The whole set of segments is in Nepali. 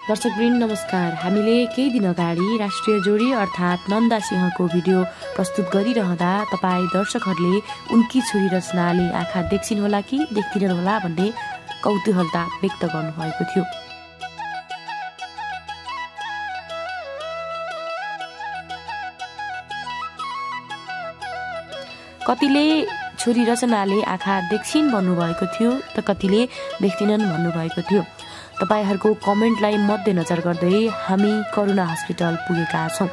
दर्शकवृन्द नमस्कार। हामीले केही दिन अगाडि राष्ट्रिय जोडी अर्थात् नन्दा सिंहको भिडियो प्रस्तुत गरिरहँदा तपाईँ दर्शकहरूले उनकी छोरी रचनाले आँखा देख्छिन् होला कि देख्दिनन् होला भन्ने कौतूहलता व्यक्त गर्नुभएको थियो। कतिले छोरी रचनाले आँखा देख्छिन् भन्नुभएको थियो त कतिले देख्दिनन् भन्नुभएको थियो। तपाईहरुको कमेन्टलाई मध्यनजर गर्दै हामी करुणा हस्पिटल पुगेका छौं।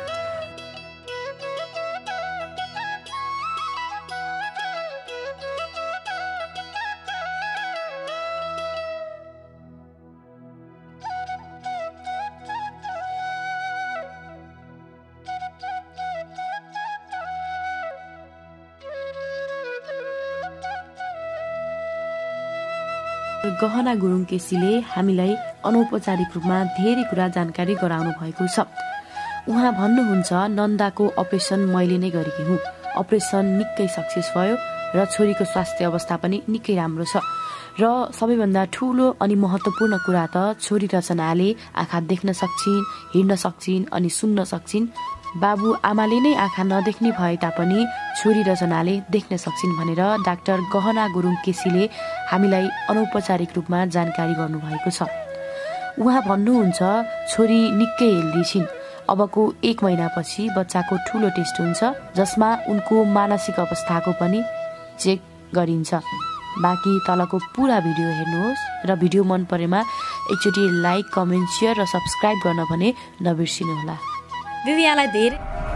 गहना गुरुङ केसीले हामीलाई अनौपचारिक रूपमा धेरै कुरा जानकारी गराउनु भएको छ। उहाँ भन्नुहुन्छ, नन्दाको अपरेसन मैले नै गरेकी हुँ। अपरेसन निकै सक्सेस भयो र छोरीको स्वास्थ्य अवस्था पनि निकै राम्रो छ। र सबैभन्दा ठूलो अनि महत्त्वपूर्ण कुरा त छोरी रचनाले आँखा देख्न सक्छिन्, हिँड्न सक्छिन् अनि सुन्न सक्छिन्। बाबु आमाले नै आँखा नदेख्ने भए तापनि छोरी रचनाले देख्न सक्छिन् भनेर डाक्टर गहना गुरुङ केसीले हामीलाई अनौपचारिक रूपमा जानकारी गर्नुभएको छ। उहाँ भन्नुहुन्छ, छोरी निकै हेल्दी छिन्। अबको 1 महिनापछि बच्चाको ठूलो टेस्ट हुन्छ जसमा उनको मानसिक अवस्थाको पनि चेक गरिन्छ। बाँकी तलको पूरा भिडियो हेर्नुहोस् र भिडियो मन परेमा एकचोटि लाइक, कमेन्ट, शेयर र सब्स्क्राइब गर्न भने नबिर्सिनुहोला। दिदी यहाँलाई धेरै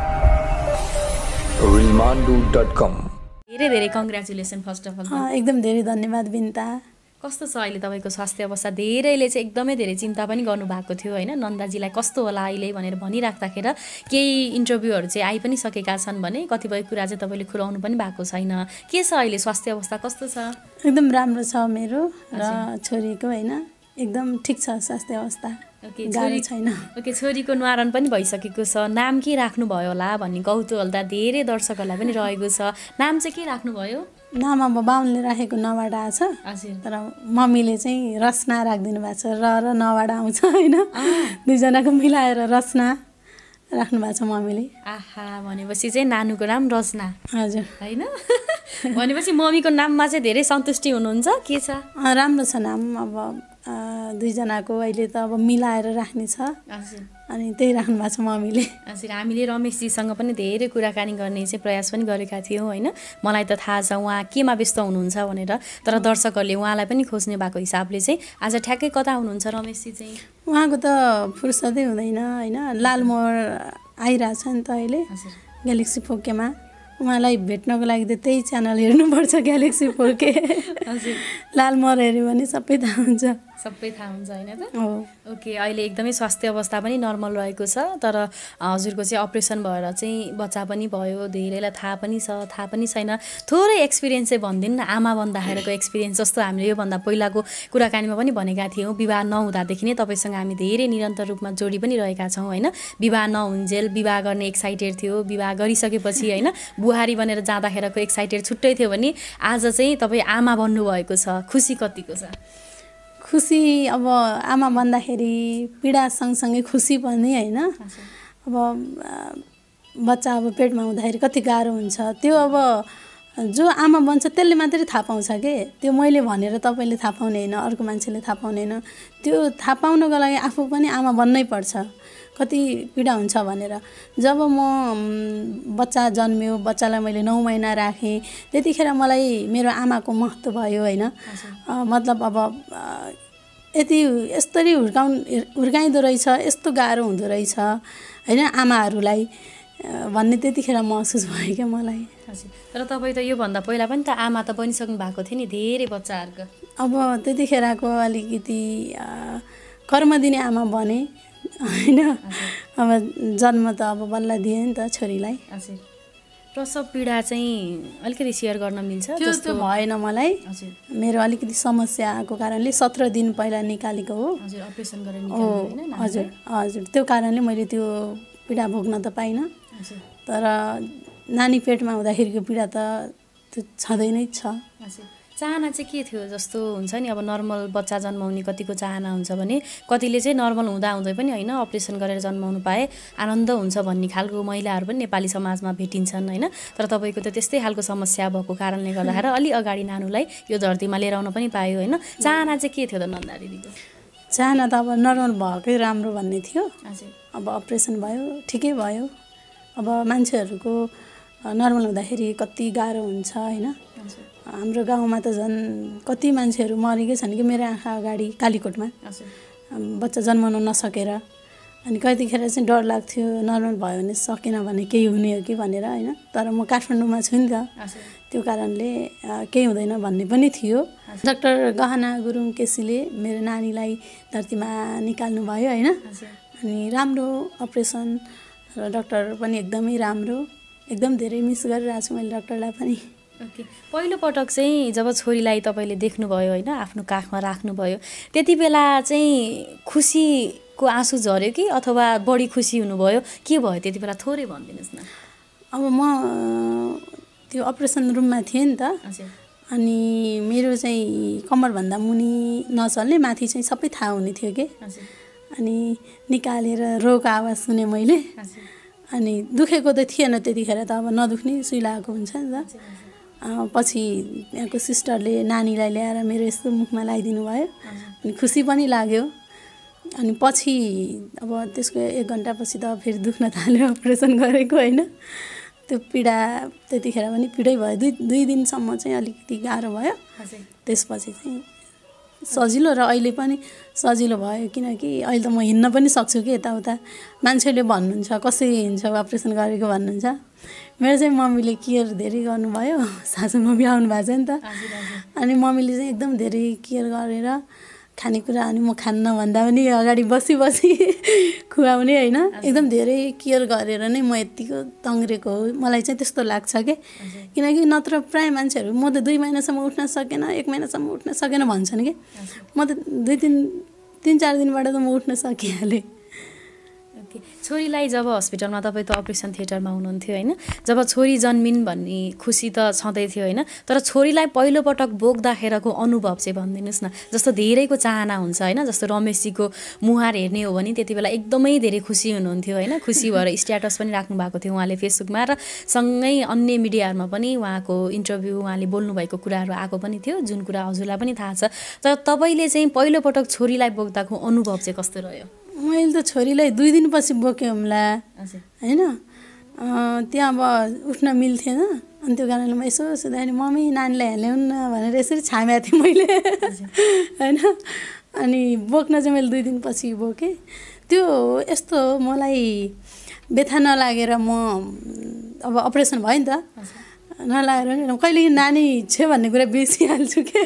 कङ्ग्रेचुलेसन फर्स्ट अफ अल। एकदम धेरै धन्यवाद बिन्ता। कस्तो छ अहिले तपाईँको स्वास्थ्य अवस्था? धेरैले चाहिँ एकदमै धेरै चिन्ता पनि गर्नुभएको थियो होइन, नन्दाजीलाई कस्तो होला अहिले भनेर भनिराख्दाखेरि केही इन्टरभ्यूहरू चाहिँ आइ पनि सकेका छन् भने कतिपय कुरा चाहिँ तपाईँले खुलाउनु पनि भएको छैन। के छ अहिले स्वास्थ्य अवस्था कस्तो छ? एकदम राम्रो छ मेरो र छोरीको होइन, एकदम ठिक छ स्वास्थ्य अवस्था। गाह्रो छैन। ओके, छोरीको न्वारन पनि भइसकेको छ। नाम के राख्नुभयो होला भन्ने कौतूहलता धेरै दर्शकहरूलाई पनि रहेको छ। नाम चाहिँ के राख्नुभयो? नाम अब बाहुनले राखेको नवाडा छ, तर मम्मीले चाहिँ रचना राखिदिनु भएको छ। र नवाडा आउँछ होइन, दुईजनाको मिलाएर रचना राख्नु भएको छ मम्मीले। आहा, भनेपछि चाहिँ नानुको नाम रचना। हजुर होइन भनेपछि मम्मीको नाममा चाहिँ धेरै सन्तुष्टि हुनुहुन्छ? के छ? राम्रो छ नाम। अब दुईजनाको अहिले त अब मिलाएर राख्ने छ अनि त्यही राख्नु भएको छ मम्मीले। हजुर, हामीले रमेशजीसँग पनि धेरै कुराकानी गर्ने चाहिँ प्रयास पनि गरेका थियौँ होइन। मलाई त थाहा छ उहाँ केमा व्यस्त हुनुहुन्छ भनेर, तर दर्शकहरूले उहाँलाई पनि खोज्ने भएको हिसाबले चाहिँ आज ठ्याक्कै कता हुनुहुन्छ रमेशजी चाहिँ? उहाँको त फुर्सदै हुँदैन होइन, लालमोहर आइरहेछ नि त अहिले ग्यालेक्सी 4Kमा। उहाँलाई भेट्नको लागि त त्यही च्यानल हेर्नुपर्छ, ग्यालेक्सी 4K। लालमोहर हेऱ्यो भने सबै थाहा हुन्छ। सबै थाहा हुन्छ होइन त? ओके, अहिले एकदमै स्वास्थ्य अवस्था पनि नर्मल रहेको छ, तर हजुरको चाहिँ अपरेसन भएर चाहिँ बच्चा पनि भयो। धेरैलाई थाहा पनि छ, थाहा पनि छैन। थोरै एक्सपिरियन्स चाहिँ भनिदिनु न, आमा बन्दाखेरिको एक्सपिरियन्स। जस्तो हामीले योभन्दा पहिलाको कुराकानीमा पनि भनेका थियौँ, विवाह नहुँदादेखि नै तपाईँसँग हामी धेरै निरन्तर रूपमा जोडी पनि रहेका छौँ होइन। विवाह नहुन्जेल विवाह गर्ने एक्साइटेड थियो, विवाह गरिसकेपछि होइन बुहारी बनेर जाँदाखेरिको एक्साइटेड छुट्टै थियो भने आज चाहिँ तपाईँ आमा बन्नुभएको छ। खुसी कतिको छ? खुसी अब आमा बन्दाखेरि पीडा सँगसँगै खुसी पनि होइन। अब बच्चा अब पेटमा हुँदाखेरि कति गाह्रो हुन्छ, त्यो अब जो आमा बन्छ त्यसले मात्रै थाहा पाउँछ के। त्यो मैले भनेर तपाईँले थाहा पाउने होइन, अर्को मान्छेले थाहा पाउने होइन। त्यो थाहा पाउनको लागि आफू पनि आमा बन्नै पर्छ, कति पीडा हुन्छ भनेर। जब म बच्चा जन्मियो, बच्चालाई मैले 9 महिना राखेँ, त्यतिखेर मलाई मेरो आमाको महत्त्व भयो होइन। मतलब अब यति यस्तरी हुर्काइँदो रहेछ, यस्तो गाह्रो हुँदो रहेछ होइन आमाहरूलाई भन्ने त्यतिखेर महसुस भयो क्या मलाई। तर तपाईँ त योभन्दा पहिला पनि त आमा त बनिसक्नु भएको थियो नि धेरै बच्चाहरूको। अब त्यतिखेरको अलिकति कर्म दिने आमा बने होइन। अब जन्म त अब बल्ल दिएँ नि त छोरीलाई। प्रसव पीडा चाहिँ अलिकति सेयर गर्न मिल्छ? जस्तो भएन मलाई, मेरो अलिकति समस्या आएको कारणले 17 दिन पहिला निकालेको हो। हजुर, अपरेसन गरेर निकाल्नु हैन? हजुर हजुर, त्यो कारणले मैले त्यो पीडा भोग्न त पाइनँ। तर नानी पेटमा हुँदाखेरिको पीडा त त्यो छँदै नै छ। चाहना चाहिँ के थियो जस्तो हुन्छ नि अब नर्मल बच्चा जन्माउने कतिको चाहना हुन्छ भने कतिले चाहिँ नर्मल हुँदै पनि होइन अपरेसन गरेर जन्माउनु पाए आनन्द हुन्छ भन्ने खालको महिलाहरू पनि नेपाली समाजमा भेटिन्छन् होइन। तर तपाईँको त त्यस्तै खालको समस्या भएको कारणले गर्दाखेरि अलि अगाडि नानुलाई यो धरतीमा लिएर आउन पनि पायो होइन। चाहना चाहिँ के थियो त नन्दा दिदीको? चाहना त अब नर्मल भएकै राम्रो भन्ने थियो। अब अपरेसन भयो ठिकै भयो। अब मान्छेहरूको नर्मल हुँदाखेरि कति गाह्रो हुन्छ होइन। हाम्रो गाउँमा त झन् कति मान्छेहरू मरेकै छन् कि मेरो आँखा अगाडि कालीकोटमा बच्चा जन्माउन नसकेर। अनि कतिखेर चाहिँ डर लाग्थ्यो नर्मल भयो भने सकेन भने केही हुने हो कि भनेर होइन। तर म काठमाडौँमा छु नि त त्यो कारणले केही हुँदैन भन्ने पनि थियो। डाक्टर गहना गुरुङ केसीले मेरो नानीलाई धरतीमा निकाल्नु भयो होइन। अनि राम्रो अपरेसन र डाक्टर पनि एकदमै राम्रो, एकदम धेरै मिस गरिरहेको छु मैले डाक्टरलाई पनि। ओके, पहिलो पटक चाहिँ जब छोरीलाई तपाईँले देख्नुभयो होइन आफ्नो काखमा राख्नुभयो त्यति बेला चाहिँ खुसीको आँसु झऱ्यो कि अथवा बढी खुसी हुनुभयो के भयो त्यति बेला थोरै भनिदिनुहोस् न। अब म त्यो अपरेसन रुममा थिएँ नि त। अनि मेरो चाहिँ कम्मरभन्दा मुनि नचल्ने माथि चाहिँ सबै थाहा हुने थियो कि। अनि निकालेर रोको आवाज सुने मैले। अनि दुखेको त थिएन त्यतिखेर त, अब नदुख्ने सुई लागेको हुन्छ नि त। पछि यहाँको सिस्टरले नानीलाई ल्याएर मेरो यस्तो मुखमा लगाइदिनु भयो अनि खुसी पनि लाग्यो। अनि पछि अब त्यसको 1 घन्टापछि त फेरि दुख्न थाल्यो अपरेसन गरेको होइन। त्यो पीडा त्यतिखेर पनि पीडै भयो, दुई दिनसम्म चाहिँ अलिकति गाह्रो भयो। त्यसपछि चाहिँ सजिलो र अहिले पनि सजिलो भयो किनकि अहिले त म हिँड्न पनि सक्छु कि यताउता। मान्छेले भन्नुहुन्छ कसरी हिँड्छ अपरेसन गरेको भन्नुहुन्छ। मेरो चाहिँ मम्मीले केयर धेरै गर्नुभयो, सासू मम्मी आउनु भएको छ नि त। अनि मम्मीले चाहिँ एकदम धेरै केयर गरेर खानेकुरा अनि म खान्न भन्दा पनि अगाडि बसी खुवाउने होइन। एकदम धेरै केयर गरेर नै म यतिको तङ्ग्रेको हो, मलाई चाहिँ त्यस्तो लाग्छ कि। किनकि नत्र प्राय मान्छेहरू म त 2 महिनासम्म उठ्न सकेन, 1 महिनासम्म उठ्न सकेन भन्छन् कि। म त 3-4 दिनबाट त म उठ्न सकिहालेँ। छोरीलाई जब हस्पिटलमा तपाईँ त अपरेसन थिएटरमा हुनुहुन्थ्यो होइन, जब छोरी जन्मिन् भन्ने खुसी त छँदै थियो होइन, तर छोरीलाई पहिलोपटक बोक्दाखेरको अनुभव चाहिँ भनिदिनुहोस् न। जस्तो धेरैको चाहना हुन्छ होइन, जस्तो रमेशजीको मुहार हेर्ने हो भने त्यति बेला एकदमै धेरै खुसी हुनुहुन्थ्यो होइन। खुसी भएर स्ट्याटस पनि राख्नु भएको थियो उहाँले फेसबुकमा र सँगै अन्य मिडियाहरूमा पनि उहाँको इन्टरभ्यू उहाँले बोल्नुभएको कुराहरू आएको पनि थियो, जुन कुरा हजुरलाई पनि थाहा छ। तर तपाईँले चाहिँ पहिलोपटक छोरीलाई बोक्दाको अनुभव चाहिँ कस्तो रह्यो? मैले त छोरीलाई 2 दिनपछि बोकेँ हुम्ला होइन। त्यहाँ अब उठ्न मिल्थेन। अनि त्यो कारणले म यसो सुधाएँ, मम्मी नानीलाई ल्याउनु न भनेर यसरी छामेको थिएँ मैले होइन। अनि बोक्न चाहिँ मैले 2 दिनपछि बोकेँ। त्यो यस्तो मलाई व्यथा नलागेर म अब अपरेसन भयो नि त, नलागेर नि कहिले नानी छ भन्ने कुरा बिर्सिहाल्छु कि।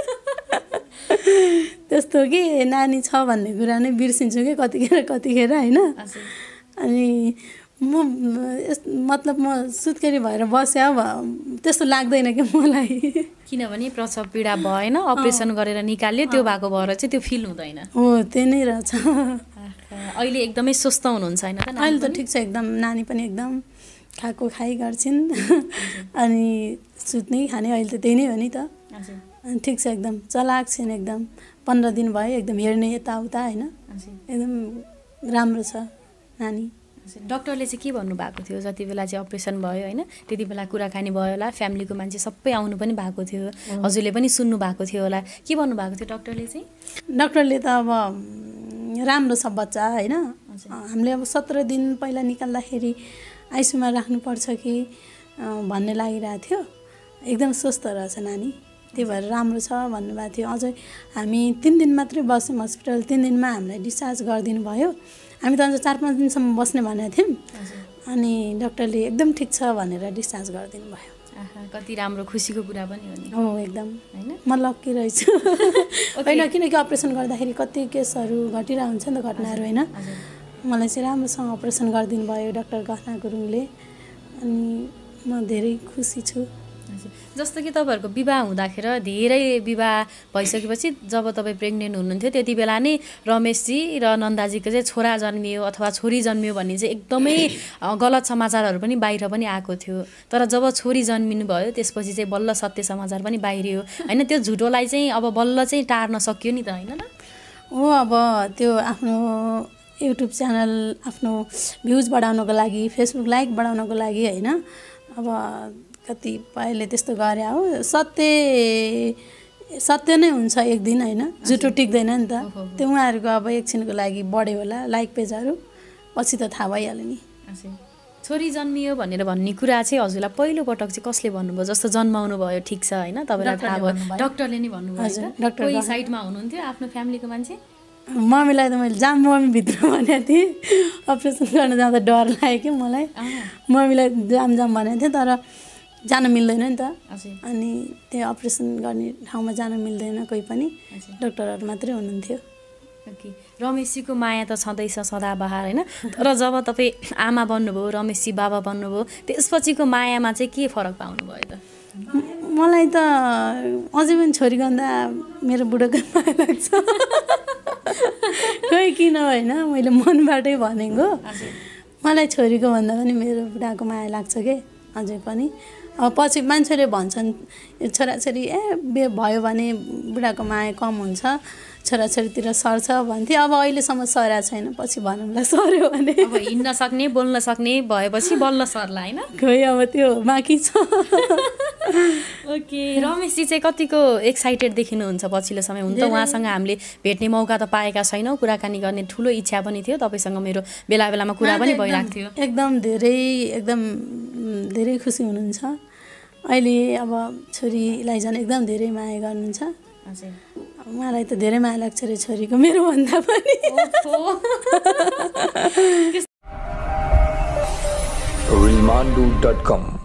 त्यस्तो कि नानी छ भन्ने कुरा नै बिर्सिन्छु कि कतिखेर होइन। अनि म मतलब म सुत्केरी भएर बस्या त्यस्तो लाग्दैन कि मलाई। किनभने प्रसव पीडा भएन, अपरेसन गरेर निकाल्यो त्यो भएको भएर चाहिँ त्यो फिल हुँदैन। हो त्यही नै रहेछ। अहिले एकदमै स्वस्थ हुनुहुन्छ होइन त? अहिले त ठिक छ एकदम, नानी पनि एकदम खाएको खाइ गर्छिन्। अनि सुत्ने खाने अहिले त त्यही नै हो नि त। अनि ठिक छ एकदम चलाक छिन् एकदम। 15 दिन भयो एकदम हेर्ने यताउता होइन, एकदम राम्रो छ नानी। डाक्टरले चाहिँ के भन्नुभएको थियो जति बेला चाहिँ अपरेसन भयो होइन, त्यति बेला कुराकानी भयो होला, फ्यामिलीको मान्छे सबै आउनु पनि भएको थियो, हजुरले पनि सुन्नु भएको थियो होला, के भन्नुभएको थियो डाक्टरले चाहिँ? डाक्टरले त अब राम्रो छ बच्चा होइन। हामीले अब 17 दिन पहिला निकाल्दाखेरि आइसियुमा राख्नुपर्छ कि भन्ने लागिरहेको थियो। एकदम स्वस्थ रहेछ नानी, त्यही भएर राम्रो छ भन्नुभएको थियो। अझै हामी 3 दिन मात्रै बस्यौँ हस्पिटल, 3 दिनमा हामीलाई डिस्चार्ज गरिदिनु भयो। हामी त अझ 4-5 दिनसम्म बस्ने भनेको थियौँ। अनि डाक्टरले एकदम ठिक छ भनेर डिस्चार्ज गरिदिनु भयो। कति राम्रो खुसीको कुरा पनि हो नि। हो एकदम होइन, म लक्की रहेछु होइन। किनकि अपरेसन गर्दाखेरि कति केसहरू घटिरहेको हुन्छ नि त, घटनाहरू होइन। मलाई चाहिँ राम्रोसँग अपरेसन गरिदिनु भयो डाक्टर गहना गुरुङले। अनि म धेरै खुसी छु। जस्तो कि तपाईहरुको विवाह हुँदाखेरि धेरै विवाह भइसकेपछि जब तपाईँ प्रेग्नेन्ट हुनुहुन्थ्यो त्यति बेला नै रमेशजी र नन्दाजीको चाहिँ छोरा जन्मियो अथवा छोरी जन्मियो भन्ने चाहिँ एकदमै गलत समाचारहरू पनि बाहिर पनि आएको थियो। तर जब छोरी जन्मिनु भयो त्यसपछि चाहिँ बल्ल सत्य समाचार पनि बाहिरियो हैन। त्यो झुटोलाई चाहिँ अब बल्ल चाहिँ टार्न सकियो नि त हैन न? हो, अब त्यो आफ्नो युट्युब च्यानल आफ्नो भ्युज बढाउनको लागि, फेसबुक लाइक बढाउनको लागि हैन, अब कतिपयले त्यस्तो गरे हो। सत्य नै हुन्छ एक दिन हैन, झुटो टिक्दैन नि त। त्यो उहाँहरूको अब एकछिनको लागि बढ्यो होला लाइक पेजहरू, पछि त थाहा भइहाल्यो नि। छोरी जन्मियो भनेर भन्ने कुरा चाहिँ हजुरलाई पहिलो पटक चाहिँ कसले भन्नुभयो? जस्तो जन्माउनु भयो ठिक छ हैन, तपाईलाई थाहा भयो, डाक्टरले नै भन्नुभयो। कोही साइडमा हुनुहुन्थ्यो आफ्नो फ्यामिलीको मान्छे? मम्मीलाई त मैले जाम मम्मी भित्र भनेको थिएँ, अपरेसन गर्न जाँदा डर लाग्यो कि मलाई। मम्मीलाई जाम भनेको थिएँ तर जान मिल्दैन नि त। अनि त्यो अपरेसन गर्ने ठाउँमा जान मिल्दैन कोही पनि, डाक्टरहरू मात्रै हुनुहुन्थ्यो। रमेशजीको माया त छँदैछ सदाबहार हैन। तर जब तपाईँ आमा बन्नुभयो, रमेशजी बाबा बन्नुभयो, त्यसपछिको मायामा चाहिँ के फरक पाउनुभयो त? मलाई त अझै पनि छोरी गन्दा मेरो बुढोको माया लाग्छ। खोइ किन होइन, मैले मनबाटै भनेको। मलाई छोरीको भन्दा पनि मेरो बुढाको माया लाग्छ के अझै पनि। अब पछि मान्छेले भन्छन् छोराछोरी बिहे भयो भने बुढाको माया कम हुन्छ, छोराछोरीतिर सर्छ भन्थे। अब अहिलेसम्म सरेको छैन, पछि भनौँला सर्यो भने। अब हिँड्न सक्ने बोल्न सक्ने भएपछि बल्ल सर्ला हैन? खोइ अब त्यो बाँकी छ। ओके, रमेशजी चाहिँ कतिको एक्साइटेड देखिनुहुन्छ पछिल्लो समय? हुन त उहाँसँग हामीले भेट्ने मौका त पाएका छैनौँ, कुराकानी गर्ने ठुलो इच्छा पनि थियो, तपाईँसँग मेरो बेला बेलामा कुरा पनि भइरहेको थियो। एकदम धेरै खुसी हुनुहुन्छ अहिले। अब छोरीलाई झन् एकदम धेरै माया गर्नुहुन्छ। मलाई त धेरै माया लाग्छ रे छोरीको, मेरो भन्दा पनि। realmandu.com